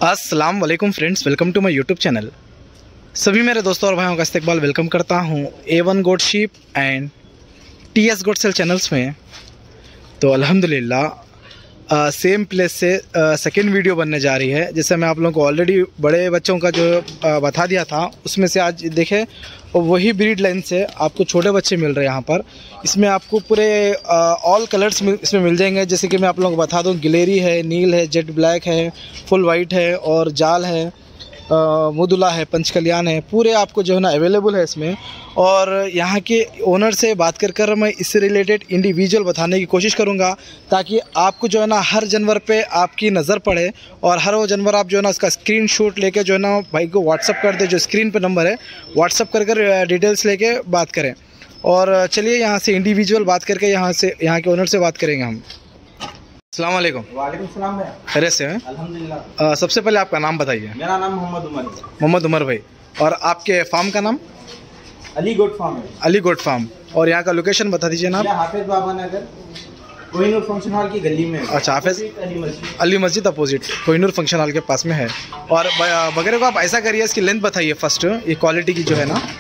अस्सलाम वालेकुम friends, welcome to my YouTube channel. सभी मेरे दोस्तों और भाइयों का इस्तकबाल वेलकम करता हूं A1 goat sheep and TS goat sale channels में। तो अल्हम्दुलिल्लाह सेम प्लेस से सेकेंड वीडियो बनने जा रही है। जैसे मैं आप लोगों को ऑलरेडी बड़े बच्चों का जो बता दिया था, उसमें से आज देखें वही ब्रीड लाइन से आपको छोटे बच्चे मिल रहे हैं यहाँ पर। इसमें आपको पूरे ऑल कलर्स इसमें मिल जाएंगे। जैसे कि मैं आप लोगों को बता दूँ, गिलेरी है, नील है, जेट ब्लैक है, फुल वाइट है और जाल है, मुदुला है, पंचकल्याण है, पूरे आपको जो है ना अवेलेबल है इसमें। और यहाँ के ओनर से बात कर मैं इससे रिलेटेड इंडिविजुअल बताने की कोशिश करूँगा, ताकि आपको जो है ना हर जानवर पे आपकी नज़र पड़े और हर वो जानवर आप जो है ना उसका स्क्रीनशॉट लेके जो है ना भाई को व्हाट्सअप कर दे। जो स्क्रीन पे नंबर है, व्हाट्सअप कर डिटेल्स लेके बात करें। और चलिए यहाँ से इंडिविजुअल बात करके यहाँ के ओनर से बात करेंगे हम। अस्सलाम वालेकुम। वालेकुम सलाम भाई। खैरियत से हैं? अल्हम्दुलिल्लाह। सबसे पहले आपका नाम बताइए। मेरा नाम मोहम्मद उमर है। मोहम्मद उमर भाई। और आपके फार्म का नाम? अली गोट फार्म है। Ali goat farm. और यहाँ का लोकेशन बता दीजिए ना। हाफिज बाबा नगर, कोहिनूर फंक्शन हॉल की गली में। अच्छा, हाफिज अली मस्जिद अपोजिट कोहिनूर फंक्शन हॉल के पास में है। और वगैरह को आप ऐसा करिए, इसकी लेंथ बताइए फर्स्ट, ये क्वालिटी की जो है ना।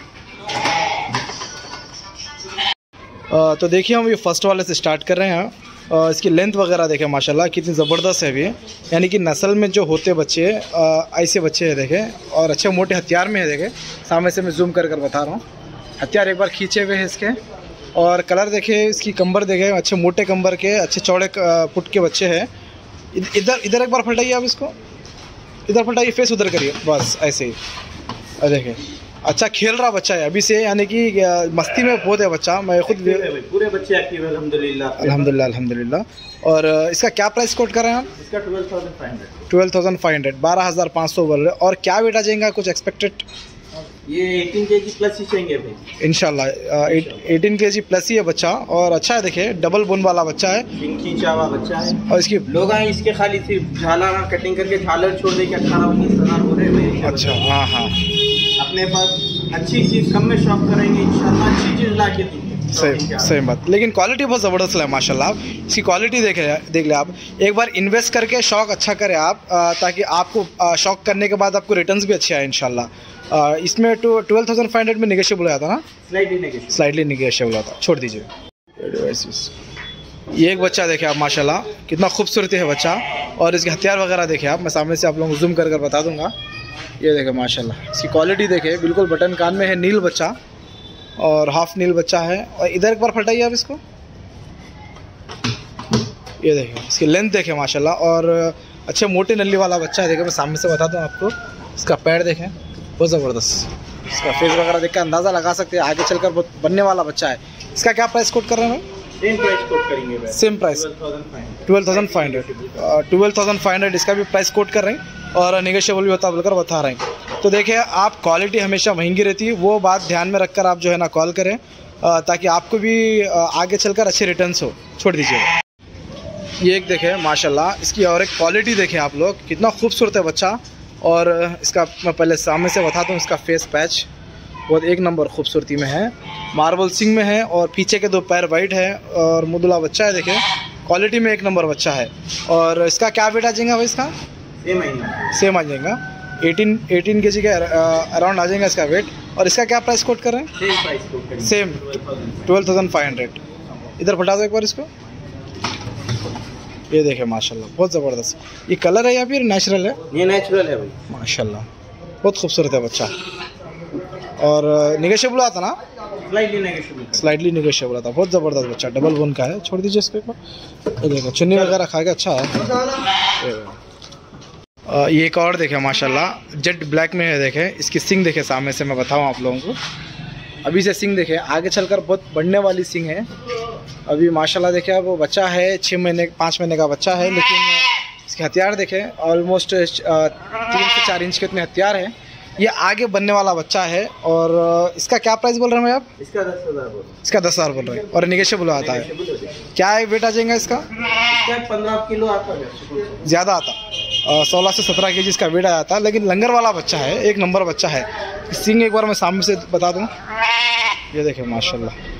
तो देखिए हम ये फर्स्ट वाले से स्टार्ट कर रहे हैं। इसकी लेंथ वगैरह देखें माशाल्लाह कितनी ज़बरदस्त है अभी। यानी कि नस्ल में जो होते बच्चे ऐसे बच्चे हैं देखें, और अच्छे मोटे हथियार में है देखें। सामने से मैं जूम कर बता रहा हूँ, हथियार एक बार खींचे हुए हैं इसके। और कलर देखें, इसकी कंबर देखें, अच्छे मोटे कंबर के, अच्छे चौड़े पुट के बच्चे हैं। इधर एक बार फटाइए आप इसको, इधर फटाइए, फेस उधर करिए, बस ऐसे ही। देखें अच्छा खेल रहा बच्चा है अभी से, यानी कि मस्ती में बहुत है बच्चा। मैं खुद पूरे बच्चे एक्टिव है अल्हम्दुलिल्लाह अल्हम्दुलिल्लाह अल्हम्दुलिल्लाह। और इसका क्या प्राइस कोट कर रहे हैं आप? इसका 12,500 12,500 बोल रहे। और क्या वेट आ जाएगा कुछ एक्सपेक्टेड? ये 18 kg प्लस ही चाहिए भाई इंशाल्लाह। 18 kg प्लस ही है बच्चा। और अच्छा है देखिए, डबल बोन वाला बच्चा है, खींचा हुआ बच्चा है। और इसकी लोग आए इसके खाली सिर्फ झालर कटिंग करके झालर छोड़ दे के 18-19,000 हो रहे हैं। अच्छा, हाँ हाँ, अपने पास अच्छी चीज़ कम में शॉप करेंगे इंशाल्लाह, अच्छी चीज़ ला के देंगे। सही बात। लेकिन क्वालिटी बहुत ज़बरदस्त है माशाल्लाह। इसकी क्वालिटी देख ले आप, एक बार इन्वेस्ट करके शौक अच्छा करें आप, ताकि आपको शौक करने के बाद आपको रिटर्न्स भी अच्छे आए इंशाल्लाह। इसमें 12,500 में निगेशियबल हो जाता ना? स्लाइडली निगेशियबल होता, छोड़ दीजिए। ये एक बच्चा देखे आप माशाल्लाह, कितना खूबसूरती है बच्चा। और इसके हथियार वगैरह देखे आप, मैं सामने से आप लोगों को जूम कर बता दूंगा। ये देखे माशाल्लाह, इसकी क्वालिटी देखे, बिल्कुल बटन कान में है, नील बच्चा और हाफ नील बच्चा है। और इधर एक बार फटाइए आप इसको, ये देखें इसकी लेंथ देखें माशाल्लाह। और अच्छे मोटे नल्ली वाला बच्चा है, देखें मैं सामने से बता दूं आपको। इसका पैर देखें, बहुत ज़बरदस्त। इसका फेस वगैरह देख कर अंदाज़ा लगा सकते हैं आगे चलकर बहुत बनने वाला बच्चा है। इसका क्या प्राइस कोट कर रहे हैं? सेम प्राइस कोट करेंगे। सेम प्राइस 12,500 इसका भी प्राइस कोट कर रहे हैं। और निगेशियबल भी होता बोलकर बता रहे हैं। तो देखिए आप, क्वालिटी हमेशा महंगी रहती है, वो बात ध्यान में रखकर आप जो है ना कॉल करें, ताकि आपको भी आगे चलकर अच्छे रिटर्न्स हो। छोड़ दीजिए। ये एक देखें माशाल्लाह, इसकी और एक क्वालिटी देखें आप लोग, कितना खूबसूरत है बच्चा। और इसका मैं पहले सामने से बताता हूँ, इसका फेस पैच बहुत एक नंबर खूबसूरती में है, मार्बल सिंग में है। और पीछे के दो पैर वाइट है और मुदुला बच्चा है, देखें क्वालिटी में एक नंबर बच्चा है। और इसका क्या वेट आ जाएगा भाई? इसका सेम आ जाएगा, 18 kg के अराउंड आ जाएगा इसका वेट। और इसका क्या प्राइस कोट कर रहे हैं? सेम 12,500। इधर फटा दो एक बार इसको। ये देखें माशाल्लाह, बहुत ज़बरदस्त। ये कलर है या फिर नेचुरल है? ये नेचुरल है भाई माशाल्लाह, बहुत खूबसूरत है बच्चा। और निगेशियबल आता ना? स्लाइडली निगेशियबल आता, बहुत ज़बरदस्त बच्चा, डबल बोन का है। छोड़ दीजिए इसको एक बार। ये देखो चुन्नी वगैरह खा के अच्छा है। ये एक और देखें माशाल्लाह, जेट ब्लैक में है, देखें इसकी सिंग देखें, सामने से मैं बताऊँ आप लोगों को। अभी से सिंग देखें, आगे चलकर बहुत बढ़ने वाली सिंग है। अभी माशाल्लाह देखें, अब वो बच्चा है 5 महीने का बच्चा है, लेकिन इसके हथियार देखें ऑलमोस्ट 3 से 4 इंच के इतने हथियार हैं। ये आगे बनने वाला बच्चा है। और इसका क्या प्राइस बोल रहे हैं भाई आप? इसका 10,000 इसका 10,000 बोल रहे हैं। और निगेशियबल आता है। क्या वेट आ जाएगा इसका? 15 किलो आता है, ज़्यादा आता, 16 से 17 kg इसका वेट आ जाता है। लेकिन लंगर वाला बच्चा है, एक नंबर बच्चा है। सिंग एक बार मैं सामने से बता दूं, ये देखें माशाल्लाह,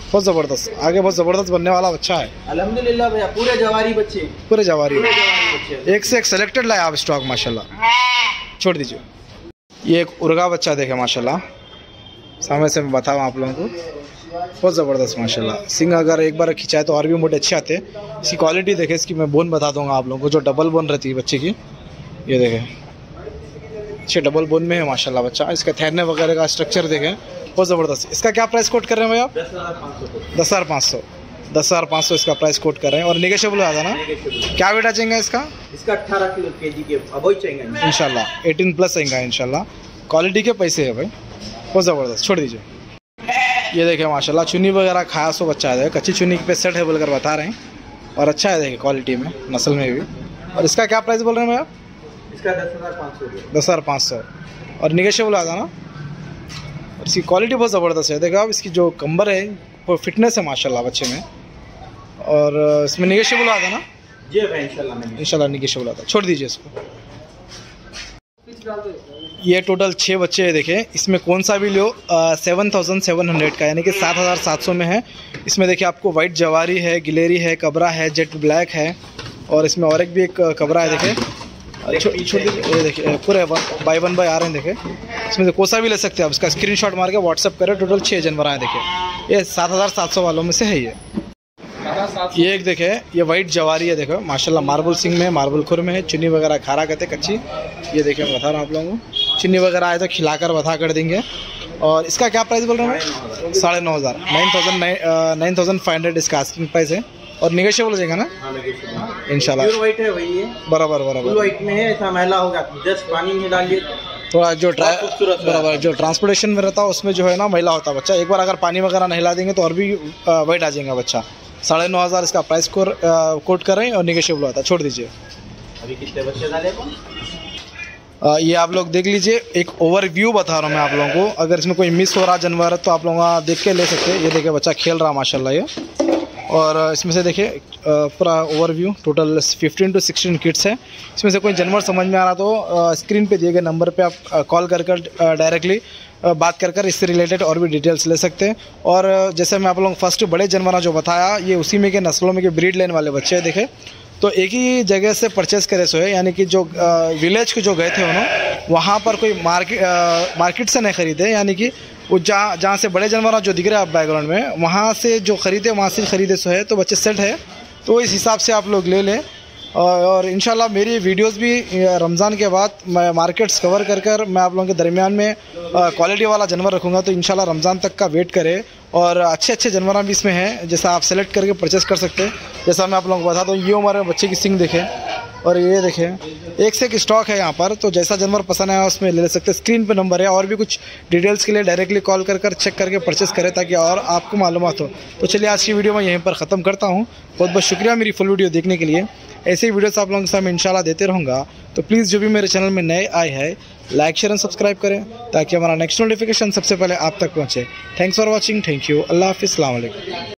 बहुत ज़बरदस्त, आगे बहुत ज़बरदस्त बनने वाला बच्चा है अल्हम्दुलिल्लाह भैया, पूरे जवारी बच्चे, पूरे जवारी है। बच्चे। एक से एक सेलेक्टेड लाए आप स्टॉक माशाल्लाह। छोड़ दीजिए। ये एक उर्गा बच्चा देखे माशाल्लाह, सामने से मैं बताऊँ आप लोगों को, बहुत ज़बरदस्त माशाल्लाह। सिंग अगर एक बार खिंचाए तो और भी मोटे अच्छे आते हैं। इसकी क्वालिटी देखें, इसकी मैं बोन बता दूंगा आप लोगों को, जो डबल बोन रहती है बच्चे की। ये देखें, अच्छे डबल बोन में है माशाल्लाह बच्चा। इसका ठहरने वगैरह का स्ट्रक्चर देखें, बहुत ज़बरदस्त। इसका क्या प्राइस कोट कर रहे हैं भाई आप? 10,500। 10,500 इसका प्राइस कोट कर रहे हैं। और निगेशियबल आ जाना, क्या वेट आ जाएगा इसका? इसका 18 किलो केजी के अब चाहिए इंशाल्लाह, 18+ आएगा इंशाल्लाह। क्वालिटी के पैसे है भाई, बहुत ज़बरदस्त। छोड़ दीजिए। ये देखें माशाल्लाह, चुन्नी वगैरह खाया सो बच्चा है, कच्ची चुन्नी पे सेट है बोलकर बता रहे हैं। और अच्छा है देखें क्वालिटी में, नस्ल में भी। और इसका क्या प्राइस बोल रहे हैं भाई आप? इसका 10,500। 10,500 और निगेशियबल आ जाना। और इसकी क्वालिटी बहुत ज़बरदस्त है। देखो आप, इसकी जो कंबर है वो फिटनेस है माशाल्लाह बच्चे में। और इसमें निगेशियबल आ जाना जी भाई, इंशाल्लाह निगेशियबल आता। छोड़ दीजिए इसको। ये टोटल 6 बच्चे हैं देखें, इसमें कौन सा भी लो 7,700 का, यानी कि 7,700 में है। इसमें देखिए आपको वाइट जवारी है, गिलेरी है, कबरा है, जेट ब्लैक है, और इसमें और एक भी एक कबरा है देखें। ये देखिए पूरे बाय 1 बाय आ रहे हैं देखें। इसमें से कोसा भी ले सकते हैं आप, इसका स्क्रीनशॉट मार के व्हाट्सअप करें। टोटल 6 जानवर आए देखें, ये 7,700 वालों में से है। ये एक देखे, ये वाइट जवारी है देखो माशाल्लाह, मार्बल सिंग में, मार्बल खुर में है। चुन्नी वगैरह खारा कहते कच्ची। ये देखिए मैं बता रहा हूँ आप लोगों को, चुन्नी वगैरह आए तो खिलाकर बता कर देंगे। और इसका क्या प्राइस बोल रहे हैं? 9,500, 9,500 इसका आस्किंग प्राइस है। और निगेशियबल हो जाएगा ना इंशाल्लाह। व्हाइट है वही है, बराबर फुल व्हाइट में है। ऐसा मैला होगा, जस्ट पानी में डालिए थोड़ा, जो बराबर जो ट्रांसपोर्टेशन में रहता है उसमें जो है ना मैला होता है बच्चा। एक बार अगर पानी वगैरह नहीं हिला देंगे तो और भी वाइट आ जाएगा बच्चा। 9,500 इसका प्राइस कोट कर रहे हैं और निगेशियबल होता है। छोड़ दीजिए। अभी कितने बच्चे डाले? ये आप लोग देख लीजिए, एक ओवरव्यू बता रहा हूँ मैं आप लोगों को। अगर इसमें कोई मिस हो रहा जानवर तो आप लोग देख के ले सकते हैं। ये देखिए बच्चा खेल रहा माशाल्लाह ये। और इसमें से देखिए पूरा ओवरव्यू, टोटल 15 to 16 किट्स है। इसमें से कोई जानवर समझ में आ रहा तो स्क्रीन पे दिए गए नंबर पे आप कॉल कर डायरेक्टली बात कर इससे रिलेटेड और भी डिटेल्स ले सकते हैं। और जैसे मैं आप लोगों को फर्स्ट बड़े जानवर जो बताया, ये उसी में के नस्लों में के ब्रीड लेने वाले बच्चे हैं देखे। तो एक ही जगह से परचेस करे सो है, यानी कि जो विलेज के जो गए थे उन्होंने, वहाँ पर कोई मार्केट से नहीं खरीदे, यानी कि वो जहाँ से बड़े जानवर जो दिख रहे हैं आप बैकग्राउंड में, वहाँ से जो ख़रीदे वहाँ से खरीदे सो है। तो बच्चे सेट है, तो इस हिसाब से आप लोग ले लें। और इंशाल्लाह मेरी वीडियोस भी रमज़ान के बाद मैं मार्केट्स कवर कर मैं आप लोगों के दरमियान में क्वालिटी वाला जानवर रखूँगा। तो इंशाल्लाह रमज़ान तक का वेट करें। और अच्छे जानवर भी इसमें हैं, जैसा आप सेलेक्ट करके परचेस कर सकते हैं। जैसा मैं आप लोगों को बता दूँ, ये हमारे बच्चे की सिंग देखें, और ये देखें, एक से एक स्टॉक है यहाँ पर। तो जैसा जानवर पसंद आया उसमें ले सकते हैं। स्क्रीन पे नंबर है, और भी कुछ डिटेल्स के लिए डायरेक्टली कॉल कर चेक करके परचेस करें, ताकि और आपको मालूमात हो। तो चलिए आज की वीडियो मैं यहीं पर ख़त्म करता हूँ। बहुत बहुत शुक्रिया मेरी फुल वीडियो देखने के लिए। ऐसे ही वीडियोस आप लोगों के सामने इंशाल्लाह देते रहूँगा। तो प्लीज़ जो भी मेरे चैनल में नए आए हैं, लाइक शेयर एंड सब्सक्राइब करें, ताकि हमारा नेक्स्ट नोटिफिकेशन सबसे पहले आप तक पहुँचे। Thanks for watching. Thank you. अल्लाह हाफ़िज़। अस्सलाम वालेकुम।